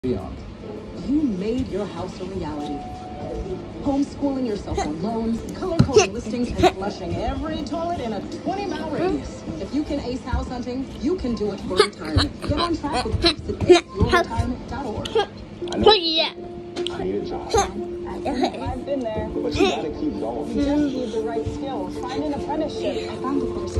beyond. You made your house a reality. Homeschooling yourself on loans, color-coding listings, and flushing every toilet in a 20-mile radius. If you can ace house hunting, you can do it for retirement. Get on track with tips at aceyourretirement.org. I know. Yeah. Create a job. I've been there. But you gotta keep going. You just need the right skills. Find an apprenticeship. I found a course.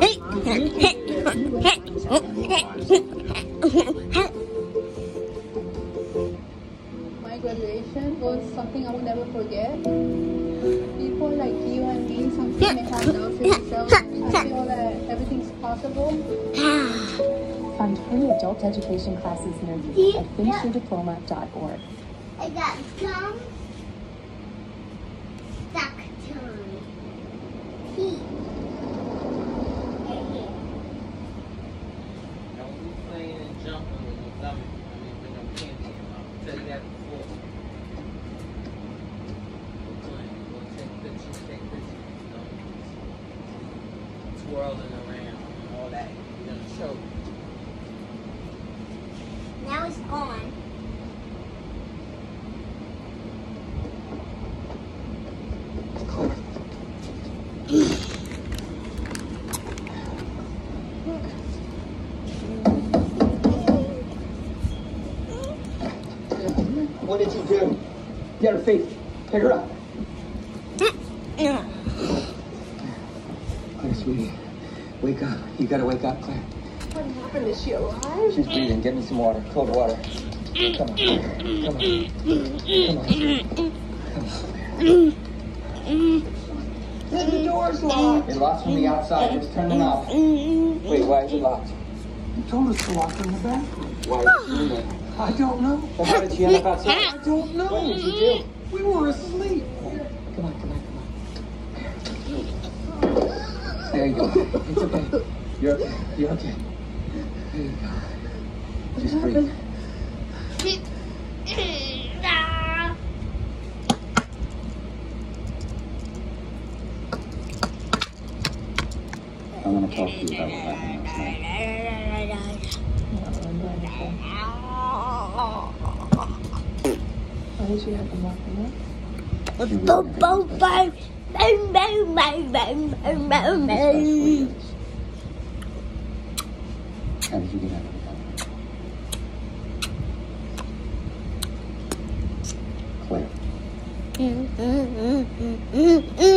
My graduation was something I will never forget. People like you and me sometimes may have doubts in themselves. I feel that everything's possible. Find free adult education classes near you at finishyourdiploma.org. I got gum stuck to my teeth. Right here. Don't be playing and jumping with your gummy. When your candy come out. I'll tell you that before. We'll take pictures. Twirling around and all that. We're gonna show you. Now it's gone. What did you do? Get her feet. Pick her up. Claire, sweetie. Wake up. You gotta wake up, Claire. What happened? Is she alive? She's breathing. Get me some water. Cold water. Come on. Come on. The door's locked. It locks from the outside. Just turn the knob. Wait, why is it locked? You told us to lock her in the bathroom. Why is she doing that? I don't know. Well, how did she end up outside? I don't know. What did you do? We were asleep. Come on. There you go. It's okay. You're okay. You're okay. There you go. Just breathe. I want to talk to you about what happened last night. Why did you have them locked in there? How did you get out of the Claire.